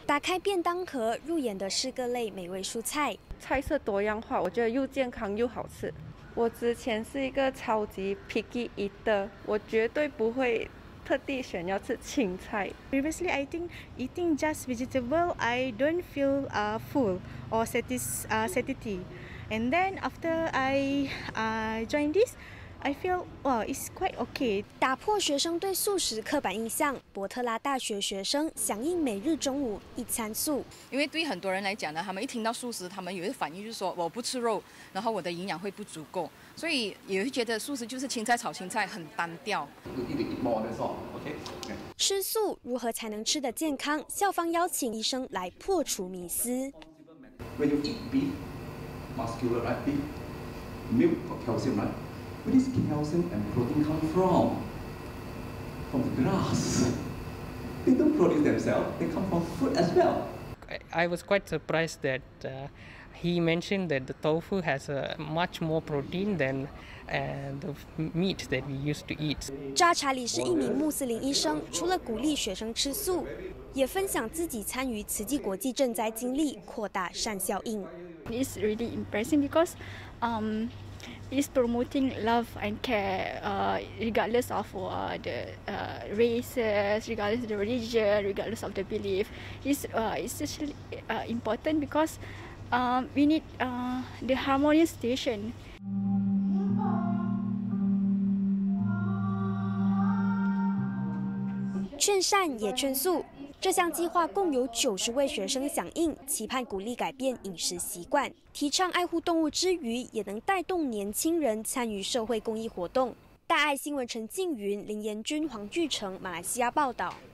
打开便当盒，入眼的是各类美味蔬菜， 菜色多样化，我觉得又健康又好吃。我之前是一个超级 picky eater， 我绝对不会特地选要吃青菜。 Previously, I think eating just vegetable, I don't feel full or satiety. And then after I joined this, I feel it's quite okay. 打破学生对素食刻板印象，伯特拉大学学生响应每日中午一餐素。 因为对很多人来讲呢，他们一听到素食，他们有一个反应就是说我不吃肉，然后我的营养会不足够，所以也会觉得素食就是青菜炒青菜，很单调。 吃素如何才能吃得健康？校方邀请医生来破除迷思。 When you eat beef, muscular, right? Beef, milk got calcium, right? Where does calcium and protein come from? From the grass. They don't produce themselves. They come from food as well. I was quite surprised that he mentioned that the tofu has much more protein than the meat that we used to eat. 扎查里是一名穆斯林医生，除了鼓励学生吃素，也分享自己参与慈济国际赈灾经历，扩大善效应。 It's really impressive because it's promoting love and care regardless of the races, regardless of the religion, regardless of the belief. It's actually important because we need the harmonious situation. 劝善也劝素，这项计划共有90位学生响应，期盼鼓励改变饮食习惯，提倡爱护动物之余，也能带动年轻人参与社会公益活动。大爱新闻陈静云、林延君、黄巨成，马来西亚报道。